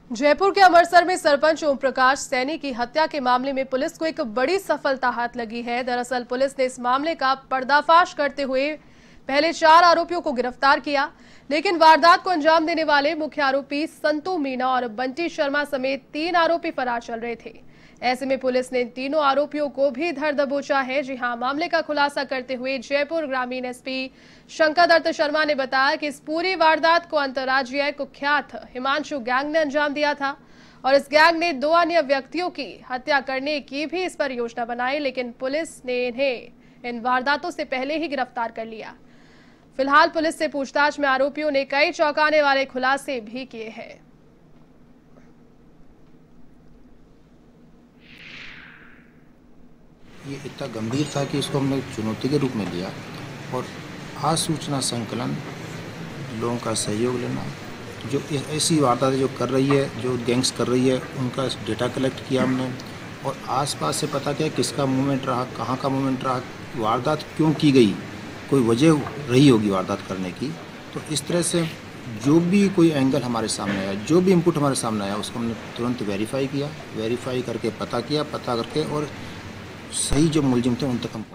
जयपुर के अमरसर में सरपंच ओम प्रकाश सैनी की हत्या के मामले में पुलिस को एक बड़ी सफलता हाथ लगी है। दरअसल पुलिस ने इस मामले का पर्दाफाश करते हुए पहले 4 आरोपियों को गिरफ्तार किया, लेकिन वारदात को अंजाम देने वाले मुख्य आरोपी संतू मीणा और बंटी शर्मा समेत 3 आरोपी फरार चल रहे थे। ऐसे में पुलिस ने इन तीनों आरोपियों को भी धर दबोचा है। जी हां, मामले का खुलासा करते हुए जयपुर ग्रामीण एसपी शंकर दत्त शर्मा ने बताया कि इस पूरी वारदात को अंतर्राज्यीय कुख्यात हिमांशु गैंग ने अंजाम दिया था और इस गैंग ने 2 अन्य व्यक्तियों की हत्या करने की भी इस पर योजना बनाई, लेकिन पुलिस ने इन्हें इन वारदातों से पहले ही गिरफ्तार कर लिया। फिलहाल पुलिस से पूछताछ में आरोपियों ने कई चौंकाने वाले खुलासे भी किए हैं। ये इतना गंभीर था कि इसको हमने चुनौती के रूप में लिया और आज सूचना संकलन, लोगों का सहयोग लेना, जो ऐसी वारदातें जो कर रही है, जो गैंग्स कर रही है, उनका डेटा कलेक्ट किया हमने और आसपास से पता किया किसका मूवमेंट रहा, कहाँ का मूवमेंट रहा, वारदात क्यों की गई, कोई वजह रही होगी वारदात करने की। तो इस तरह से जो भी कोई एंगल हमारे सामने आया, जो भी इनपुट हमारे सामने आया, उसको हमने तुरंत वेरीफाई किया, वेरीफाई करके पता किया, पता करके और सही जो मुलजिम थे उन तक हम